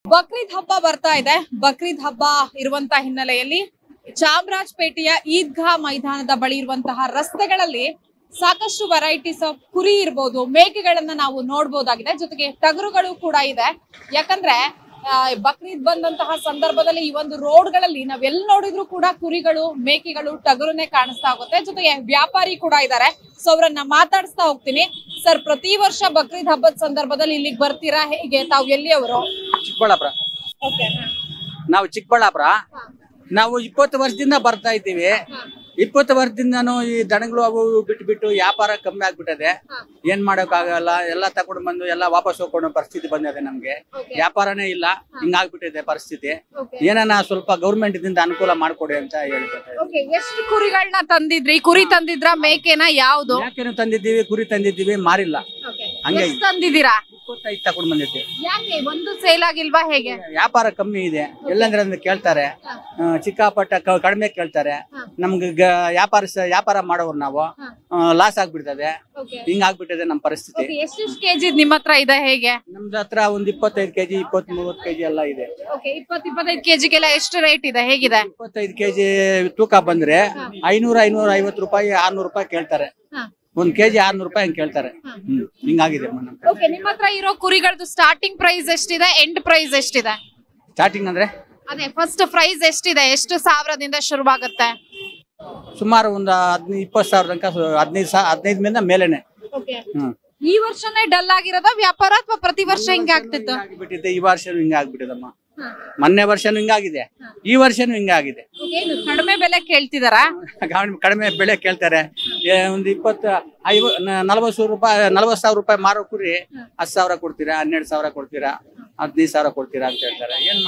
ಬಕ್ರೀದ್ ಹಬ್ಬ ಬರ್ತಾ ಇದೆ. ಬಕ್ರೀದ್ ಹಬ್ಬ ಇರುವಂತ ಹಿನ್ನೆಲೆಯಲ್ಲಿ ಚಾಮರಾಜಪೇಟೆಯ ಈದ್ಗಾ ಮೈದಾನದ ಬಳಿ ಇರುವಂತಹ ರಸ್ತೆಗಳಲ್ಲಿ ಸಾಕಷ್ಟು ವೆರೈಟೀಸ್ ಆಫ್ ಕುರಿ ಇರ್ಬೋದು, ಮೇಕೆಗಳನ್ನ ನಾವು ನೋಡಬಹುದಾಗಿದೆ. ಜೊತೆಗೆ ಟಗರುಗಳು ಕೂಡ ಇದೆ. ಯಾಕಂದ್ರೆ ಬಕ್ರೀದ್ ಬಂದಂತಹ ಸಂದರ್ಭದಲ್ಲಿ ಈ ಒಂದು ರೋಡ್ಗಳಲ್ಲಿ ನಾವ್ ಎಲ್ಲಿ ನೋಡಿದ್ರು ಕೂಡ ಕುರಿಗಳು, ಮೇಕೆಗಳು, ಟಗರುನೇ ಕಾಣಿಸ್ತಾ ಹೋಗುತ್ತೆ. ಜೊತೆಗೆ ವ್ಯಾಪಾರಿ ಕೂಡ ಇದ್ದಾರೆ. ಸೊ ಅವರನ್ನ ಮಾತಾಡಿಸ್ತಾ ಹೋಗ್ತೀನಿ. ಸರ್, ಪ್ರತಿ ವರ್ಷ ಬಕ್ರೀದ್ ಹಬ್ಬದ ಸಂದರ್ಭದಲ್ಲಿ ಇಲ್ಲಿಗೆ ಬರ್ತೀರಾ, ಹೇಗೆ? ತಾವು ಎಲ್ಲಿಯವರು? ಚಿಕ್ಕಬಳ್ಳಾಪುರ. ನಾವು ಚಿಕ್ಕಬಳ್ಳಾಪುರ. ನಾವು 20 ವರ್ಷದಿಂದ ಬರ್ತಾ ಇದ್ದೀವಿ. 20 ವರ್ಷದಿಂದನೂ ಈ ದನಗಳು ಅವು ಬಿಟ್ಟು ವ್ಯಾಪಾರ ಕಮ್ಮಿ ಆಗ್ಬಿಟ್ಟದೆ. ಏನ್ ಮಾಡೋಕ್ಕಾಗಲ್ಲ, ಎಲ್ಲ ತಗೊಂಡು ಬಂದು ಎಲ್ಲ ವಾಪಸ್ ಹೋಗ್ಕೊಂಡು ಪರಿಸ್ಥಿತಿ ಬಂದಿದೆ. ನಮ್ಗೆ ವ್ಯಾಪಾರನೇ ಇಲ್ಲ, ಹಿಂಗಾಗ್ಬಿಟ್ಟಿದೆ ಪರಿಸ್ಥಿತಿ. ಏನಾನ ಸ್ವಲ್ಪ ಗೌರ್ಮೆಂಟ್ ದಿಂದ ಅನುಕೂಲ ಮಾಡ್ಕೊಡಿ ಅಂತ ಹೇಳ್ತಾರೆ. ಎಷ್ಟು ಕುರಿಗಳನ್ನ ತಂದಿದ್ರಿ? ಕುರಿ ತಂದಿದ್ರ, ಮೇಕೆನ? ಯಾವ್ದು? ಮೇಕೆನು ತಂದಿದ್ದೀವಿ, ಕುರಿ ತಂದಿದ್ದೀವಿ, ಮಾರಿಲ್ಲ. ಹಂಗೆ ತಂದಿದ್ದೀರಾ? 25 ತಗೊಂಡು ಬಂದಿದ್ದೀವಿ. ಯಾಕೆ ಒಂದು ಸೇಲ್ ಆಗಿಲ್ವಾ, ಹೇಗೆ? ವ್ಯಾಪಾರ ಕಮ್ಮಿ ಇದೆ. ಎಲ್ಲಂದ್ರೆ ಅಂದ್ರೆ ಕೇಳ್ತಾರೆ, ಚಿಕ್ಕಾಪಟ್ಟ ಕಡಿಮೆ ಕೇಳ್ತಾರೆ. ನಮ್ಗೆ ವ್ಯಾಪಾರ ಮಾಡೋರು ನಾವು ಲಾಸ್ ಆಗ್ಬಿಡ್ತದೆ. ಹಿಂಗಾಗ್ಬಿಟ್ಟಿದೆ ನಮ್ ಪರಿಸ್ಥಿತಿ. ಎಷ್ಟು ಕೆಜಿ ನಿಮ್ ಹತ್ರ ಇದೆ, ಹೇಗೆ? ನಮ್ದು ಹತ್ರ ಒಂದ್ 25 ಕೆಜಿ, 20-30 ಕೆಜಿ ಎಲ್ಲ ಇದೆ. 20-25 ಕೆಜಿಗೆಲ್ಲ ಎಷ್ಟು ರೇಟ್ ಇದೆ, ಹೇಗಿದೆ? 25 ಕೆಜಿ ತೂಕ ಬಂದ್ರೆ 500-550 ರೂಪಾಯಿ, 600 ರೂಪಾಯಿ ಕೇಳ್ತಾರೆ. 1 ಕೆಜಿ 600 ರೂಪಾಯಿ ಹಂಗೆ ಕೇಳ್ತಾರೆ. ಹಿಂಗಾಗಿದೆ. ನಿಮ್ಮ ಹತ್ರ ಇರೋ ಕುರಿಗಳದ್ದು ಸ್ಟಾರ್ಟಿಂಗ್ ಪ್ರೈಸ್ ಎಷ್ಟಿದೆ, ಎಂಡ್ ಪ್ರೈಸ್ ಎಷ್ಟಿದೆ? ಸ್ಟಾರ್ಟಿಂಗ್ ಅಂದ್ರೆ ಅದೇ ಫಸ್ಟ್ ಪ್ರೈಸ್ ಎಷ್ಟಿದೆ? ಎಷ್ಟು ಸಾವಿರದಿಂದ ಶುರುವಾಗುತ್ತೆ? ಸುಮಾರು ಒಂದು 15-20 ಸಾವಿರ ತನಕ, 15 ಮಿಂದ ಮೇಲೆನೆ. ಈ ವರ್ಷನೇ ಡಲ್ ಆಗಿರೋದ ವ್ಯಾಪಾರ, ಅಥವಾ ಪ್ರತಿ ವರ್ಷ ಹಿಂಗೆ ಆಗ್ತಿತ್ತು? ಈ ವರ್ಷನೂ ಹಿಂಗ ಆಗ್ಬಿಟ್ಟಿದಮ್ಮ. ಮೊನ್ನೆ ವರ್ಷನೂ ಹಿಂಗಾಗಿದೆ, ಈ ವರ್ಷನೂ ಹಿಂಗಾಗಿದೆ. ಕಡಿಮೆ ಬೆಲೆ ಕೇಳ್ತಿದಾರಾ? ಕಡಿಮೆ ಬೆಲೆ ಕೇಳ್ತಾರೆ. ಒಂದು 40 ಸಾವಿರ ರೂಪಾಯಿ ಮಾರೋ ಕುರಿ 10 ಸಾವಿರ ಕೊಡ್ತೀರಾ, 12 ಸಾವಿರ ಕೊಡ್ತೀರಾ, 15 ಸಾವಿರ ಕೊಡ್ತೀರಾ ಅಂತ ಹೇಳ್ತಾರೆ. ಏನ್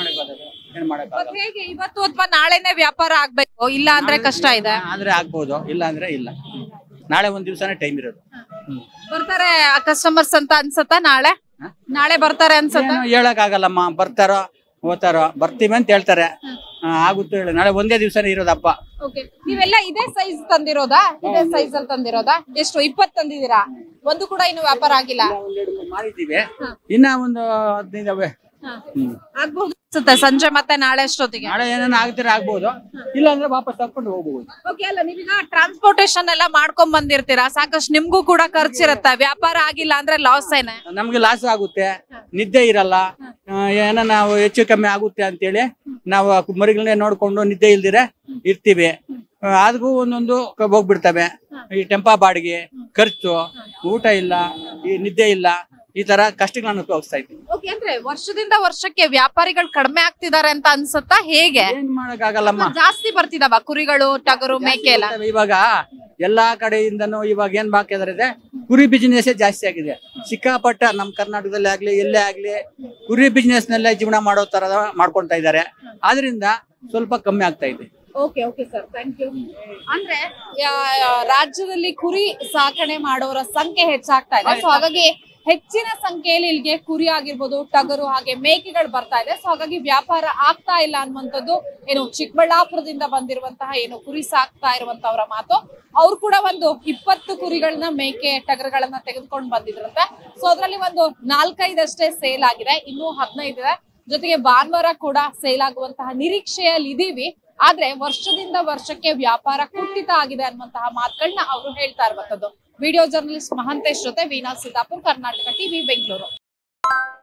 ಮಾಡಕ್ ಹೇಗೆ? ಇವತ್ತು ಅಥವಾ ನಾಳೆನೆ ವ್ಯಾಪಾರ ಆಗ್ಬೇಕು, ಇಲ್ಲ ಅಂದ್ರೆ ಕಷ್ಟ ಇದೆ. ಆದ್ರೆ ಆಗ್ಬೋದು, ಇಲ್ಲ ಅಂದ್ರೆ ಇಲ್ಲ. ನಾಳೆ ಒಂದ್ ದಿವ್ಸನೇ ಟೈಮ್ ಇರೋದು. ಬರ್ತಾರೆ ಕಸ್ಟಮರ್ಸ್ ಅಂತ ಅನ್ಸತ್ತ? ನಾಳೆ ಬರ್ತಾರೆ ಅನ್ಸತ್ತ? ಹೇಳಕ್ ಆಗಲ್ಲಮ್ಮ. ಬರ್ತಾರೋ ಹೋಗ್ತಾರೋ, ಬರ್ತೀವಿ ಅಂತ ಹೇಳ್ತಾರೆ. ಆಗುತ್ತೆ ಹೇಳಿ. ನಾಳೆ ಒಂದೇ ದಿವ್ಸನೇ ಇರೋದು ಹಬ್ಬ. ನೀವೆಲ್ಲ ಇದೇ ಸೈಜ್ ತಂದಿರೋದಾ? ಇದೇ ಸೈಜ್ ಅಲ್ಲಿ ತಂದಿರೋದಾ? ಎಷ್ಟು? 20 ತಂದಿದ್ದೀರಾ? ಒಂದು ಕೂಡ ಇನ್ನು ವ್ಯಾಪಾರ ಆಗಿಲ್ಲ? ಮಾರಿದ್ದೀವಿ, ಇನ್ನ ಒಂದು 15 ಆಗ್ಬಹುದು ಅನ್ಸುತ್ತೆ. ಸಂಜೆ ಮತ್ತೆ ನಾಳೆ ಅಷ್ಟೊತ್ತಿಗೆ ನಾಳೆ ಏನಾನ ಆಗ್ತೀರಾ ಆಗ್ಬಹುದು, ಇಲ್ಲ ಅಂದ್ರೆ ವಾಪಸ್ ತಗೊಂಡು ಹೋಗ್ಬಹುದು. ಅಲ್ಲ, ನೀವೀಗ ಟ್ರಾನ್ಸ್ಪೋರ್ಟೇಶನ್ ಎಲ್ಲ ಮಾಡ್ಕೊಂಡ್ ಬಂದಿರ್ತೀರಾ, ಸಾಕಷ್ಟು ನಿಮ್ಗೂ ಕೂಡ ಖರ್ಚಿರತ್ತೆ. ವ್ಯಾಪಾರ ಆಗಿಲ್ಲ ಅಂದ್ರೆ ಲಾಸ್ ಏನೇ? ನಮ್ಗೆ ಲಾಸ್ ಆಗುತ್ತೆ, ನಿದ್ದೆ ಇರಲ್ಲ. ಏನೋ ನಾವು ಹೆಚ್ಚು ಕಮ್ಮಿ ಆಗುತ್ತೆ ಅಂತೇಳಿ ನಾವು ಮರಿಗಳನ್ನೇ ನೋಡ್ಕೊಂಡು ನಿದ್ದೆ ಇಲ್ದಿರೆ ಇರ್ತೀವಿ. ಅದಕ್ಕೂ ಒಂದೊಂದು ಹೋಗ್ಬಿಡ್ತವೆ. ಈ ಟೆಂಪಾ ಬಾಡಿಗೆ, ಖರ್ಚು, ಊಟ ಇಲ್ಲ, ಈ ನಿದ್ದೆ ಇಲ್ಲ, ಈ ತರ ಕಷ್ಟಗಳನ್ನು ಅನುಭವಿಸ್ತಾ ಇದ್ದೀವಿ. ಅಂದ್ರೆ ವರ್ಷದಿಂದ ವರ್ಷಕ್ಕೆ ವ್ಯಾಪಾರಿಗಳು ಕಡಿಮೆ ಆಗ್ತಿದ್ದಾರೆ ಅಂತ ಅನ್ಸುತ್ತಾ, ಹೇಗೆ? ಏನ್ ಮಾಡಕ್ ಆಗಲ್ಲಮ್ಮ. ಜಾಸ್ತಿ ಬರ್ತಿದಾವ ಕುರಿಗಳು, ಟಗರು, ಮೇಕೆ ಎಲ್ಲ? ಇವಾಗ ಎಲ್ಲಾ ಕಡೆಯಿಂದನೂ ಇವಾಗ ಏನ್ ಬಾಕಿದ್ರೆ ಕುರಿ ಬಿಸಿನೆಸ್ ಜಾಸ್ತಿ ಆಗಿದೆ. ಸಿಕ್ಕಾಪಟ್ಟ ನಮ್ ಕರ್ನಾಟಕದಲ್ಲಿ ಆಗ್ಲಿ, ಎಲ್ಲೇ ಆಗ್ಲಿ ಕುರಿ ಬಿಸಿನೆಸ್ ನಲ್ಲೇ ಜೀವನ ಮಾಡೋ ತರ ಮಾಡ್ಕೊಂತ ಇದ್ದಾರೆ. ಆದ್ರಿಂದ ಸ್ವಲ್ಪ ಕಮ್ಮಿ ಆಗ್ತಾ ಇದೆ. Okay sir, thank you. ಅಂದ್ರೆ ರಾಜ್ಯದಲ್ಲಿ ಕುರಿ ಸಾಕಣೆ ಮಾಡೋರ ಸಂಖ್ಯೆ ಹೆಚ್ಚಾಗ್ತಾ ಇದೆ. ಸೊ ಹಾಗಾಗಿ ಹೆಚ್ಚಿನ ಸಂಖ್ಯೆಯಲ್ಲಿ ಇಲ್ಲಿಗೆ ಕುರಿ ಆಗಿರ್ಬೋದು, ಟಗರು, ಹಾಗೆ ಮೇಕೆಗಳು ಬರ್ತಾ ಇದೆ. ಸೊ ಹಾಗಾಗಿ ವ್ಯಾಪಾರ ಆಗ್ತಾ ಇಲ್ಲ ಅನ್ನುವಂಥದ್ದು ಏನು ಚಿಕ್ಕಬಳ್ಳಾಪುರದಿಂದ ಬಂದಿರುವಂತಹ ಏನು ಕುರಿ ಸಾಕ್ತಾ ಇರುವಂತವರ ಮಾತು. ಅವ್ರು ಕೂಡ ಒಂದು 20 ಕುರಿಗಳನ್ನ, ಮೇಕೆ, ಟಗರುಗಳನ್ನ ತೆಗೆದುಕೊಂಡು ಬಂದಿದ್ರಂತೆ. ಸೊ ಅದ್ರಲ್ಲಿ ಒಂದು 4-5 ಅಷ್ಟೇ ಸೇಲ್ ಆಗಿದೆ, ಇನ್ನೂ 15 ಇದೆ. ಜೊತೆಗೆ ಭಾನುವಾರ ಕೂಡ ಸೇಲ್ ಆಗುವಂತಹ ನಿರೀಕ್ಷೆಯಲ್ಲಿ ಇದೀವಿ. ಆದ್ರೆ ವರ್ಷದಿಂದ ವರ್ಷಕ್ಕೆ ವ್ಯಾಪಾರ ಕುಂಠಿತ ಆಗಿದೆ ಅನ್ನುವಂತಹ ಮಾತುಗಳನ್ನ ಅವರು ಹೇಳ್ತಾ ಇರುವಂತದ್ದು. ವಿಡಿಯೋ ಜರ್ನಲಿಸ್ಟ್ ಮಹಂತೇಶ್ ಜೊತೆ ವೀಣಾ ಸಿದ್ದಾಪುರ್, ಕರ್ನಾಟಕ ಟಿವಿ, ಬೆಂಗಳೂರು.